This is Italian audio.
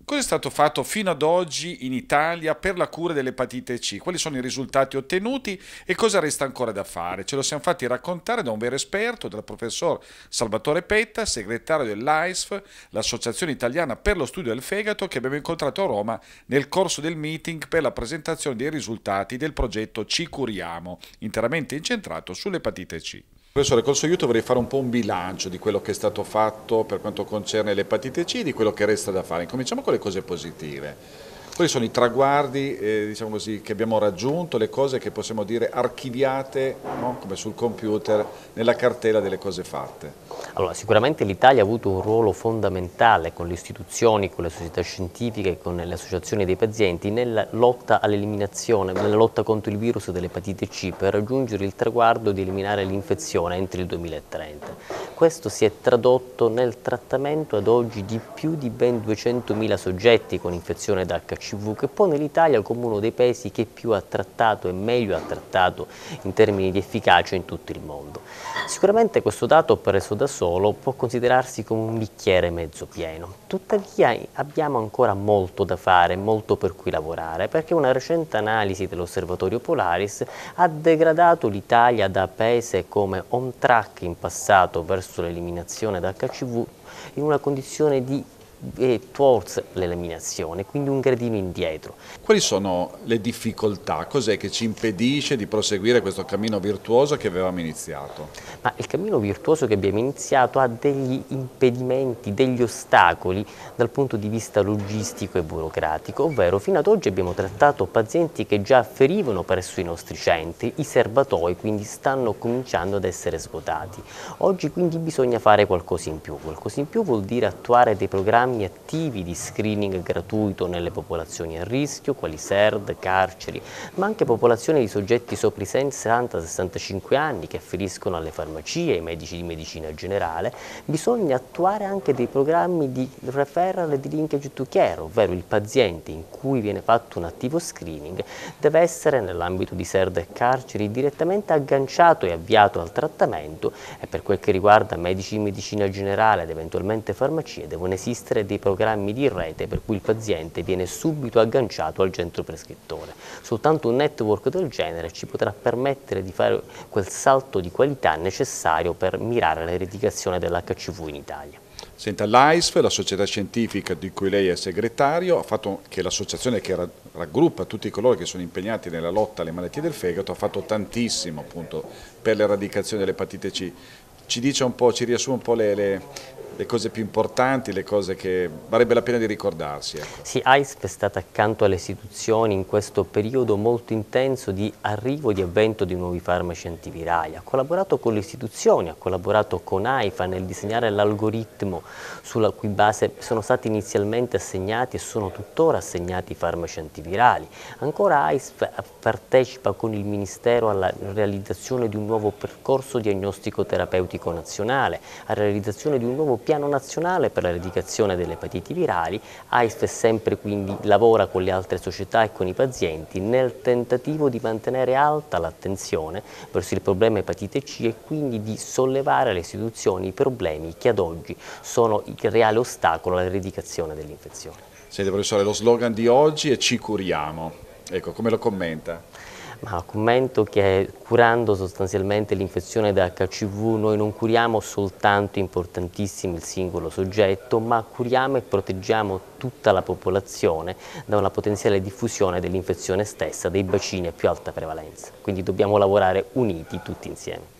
Cosa è stato fatto fino ad oggi in Italia per la cura dell'epatite C? Quali sono i risultati ottenuti e cosa resta ancora da fare? Ce lo siamo fatti raccontare da un vero esperto, dal professor Salvatore Petta, segretario dell'AISF, l'Associazione Italiana per lo Studio del Fegato, che abbiamo incontrato a Roma nel corso del meeting per la presentazione dei risultati del progetto Ci Curiamo, interamente incentrato sull'epatite C. Professore, col suo aiuto vorrei fare un po' un bilancio di quello che è stato fatto per quanto concerne l'epatite C e di quello che resta da fare. Cominciamo con le cose positive. Quali sono i traguardi diciamo così, che abbiamo raggiunto, le cose che possiamo dire archiviate, no? Come sul computer, nella cartella delle cose fatte? Allora, sicuramente l'Italia ha avuto un ruolo fondamentale con le istituzioni, con le società scientifiche e con le associazioni dei pazienti nella lotta all'eliminazione, nella lotta contro il virus dell'epatite C per raggiungere il traguardo di eliminare l'infezione entro il 2030. Questo si è tradotto nel trattamento ad oggi di più di ben 200.000 soggetti con infezione da HCV, che pone l'Italia come uno dei paesi che più ha trattato e meglio ha trattato in termini di efficacia in tutto il mondo. Sicuramente questo dato preso da solo può considerarsi come un bicchiere mezzo pieno, tuttavia abbiamo ancora molto da fare, molto per cui lavorare, perché una recente analisi dell'Osservatorio Polaris ha degradato l'Italia da paese come on track in passato verso l'eliminazione da HCV in una condizione di towards l'eliminazione, quindi un gradino indietro. Quali sono le difficoltà? Cos'è che ci impedisce di proseguire questo cammino virtuoso che avevamo iniziato? Ma il cammino virtuoso che abbiamo iniziato ha degli impedimenti, degli ostacoli dal punto di vista logistico e burocratico, ovvero fino ad oggi abbiamo trattato pazienti che già afferivano presso i nostri centri, i serbatoi quindi stanno cominciando ad essere svuotati. Oggi quindi bisogna fare qualcosa in più vuol dire attuare dei programmi attivi di screening gratuito nelle popolazioni a rischio, quali SERD, carceri, ma anche popolazioni di soggetti sopra i 60-65 anni che afferiscono alle farmacie, ai medici di medicina generale. Bisogna attuare anche dei programmi di referral e di linkage to care, ovvero il paziente in cui viene fatto un attivo screening deve essere nell'ambito di SERD e carceri direttamente agganciato e avviato al trattamento, e per quel che riguarda medici di medicina generale ed eventualmente farmacie devono esistere dei programmi di rete per cui il paziente viene subito agganciato al centro prescrittore. Soltanto un network del genere ci potrà permettere di fare quel salto di qualità necessario per mirare all'eradicazione dell'HCV in Italia. Senta, l'AISF, la società scientifica di cui lei è segretario, che è l'associazione che raggruppa tutti coloro che sono impegnati nella lotta alle malattie del fegato, ha fatto tantissimo appunto per l'eradicazione dell'epatite C. Ci dice un po', ci riassume un po' le cose più importanti, le cose che varrebbe la pena di ricordarsi. Ecco. Sì, AISP è stata accanto alle istituzioni in questo periodo molto intenso di arrivo e di avvento di nuovi farmaci antivirali. Ha collaborato con le istituzioni, ha collaborato con AIFA nel disegnare l'algoritmo sulla cui base sono stati inizialmente assegnati e sono tuttora assegnati i farmaci antivirali. Ancora AISP partecipa con il Ministero alla realizzazione di un nuovo percorso diagnostico terapeutico nazionale, alla realizzazione di un nuovo piano nazionale per l'eradicazione delle epatiti virali. AISF sempre quindi lavora con le altre società e con i pazienti nel tentativo di mantenere alta l'attenzione verso il problema epatite C e quindi di sollevare alle istituzioni i problemi che ad oggi sono il reale ostacolo all'eradicazione dell'infezione. Senti professore, lo slogan di oggi è Ci curiamo. Ecco, come lo commenta? Ma commento che curando sostanzialmente l'infezione da HCV noi non curiamo soltanto importantissimo il singolo soggetto, ma curiamo e proteggiamo tutta la popolazione da una potenziale diffusione dell'infezione stessa dei bacini a più alta prevalenza. Quindi dobbiamo lavorare uniti tutti insieme.